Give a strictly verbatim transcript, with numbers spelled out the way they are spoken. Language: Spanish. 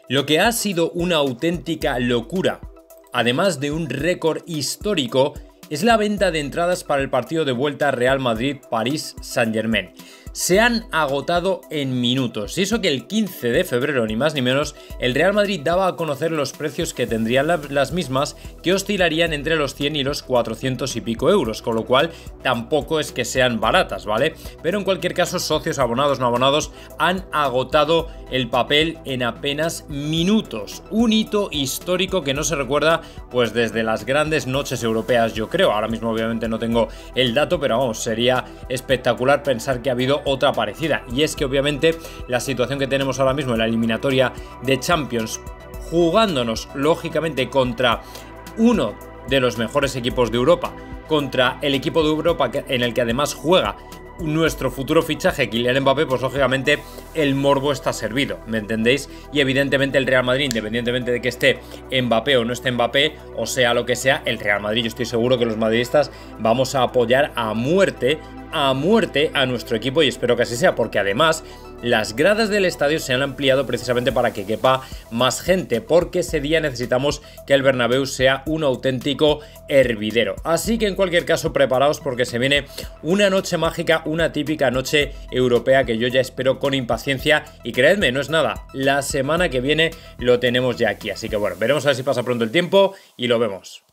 Lo que ha sido una auténtica locura, además de un récord histórico, es la venta de entradas para el partido de vuelta Real Madrid-París Saint-Germain. Se han agotado en minutos, y eso que el quince de febrero, ni más ni menos, el Real Madrid daba a conocer los precios que tendrían la, las mismas, que oscilarían entre los cien y los cuatrocientos y pico euros, con lo cual tampoco es que sean baratas, ¿vale? Pero en cualquier caso, socios, abonados, no abonados, han agotado el papel en apenas minutos. Un hito histórico que no se recuerda pues desde las grandes noches europeas, yo creo. Ahora mismo obviamente no tengo el dato, pero vamos, sería espectacular pensar que ha habido otra parecida. Y es que obviamente la situación que tenemos ahora mismo en la eliminatoria de Champions, jugándonos lógicamente contra uno de los mejores equipos de Europa, contra el equipo de Europa en el que además juega nuestro futuro fichaje Kylian Mbappé, pues lógicamente el morbo está servido, ¿me entendéis? Y evidentemente el Real Madrid, independientemente de que esté Mbappé o no esté Mbappé, o sea lo que sea, el Real Madrid, yo estoy seguro que los madridistas vamos a apoyar a muerte, a muerte a nuestro equipo, y espero que así sea, porque además las gradas del estadio se han ampliado precisamente para que quepa más gente, porque ese día necesitamos que el Bernabéu sea un auténtico hervidero. Así que en cualquier caso, preparaos porque se viene una noche mágica, una típica noche europea que yo ya espero con impaciencia, y creedme, no es nada, la semana que viene lo tenemos ya aquí. Así que bueno, veremos a ver si pasa pronto el tiempo y lo vemos.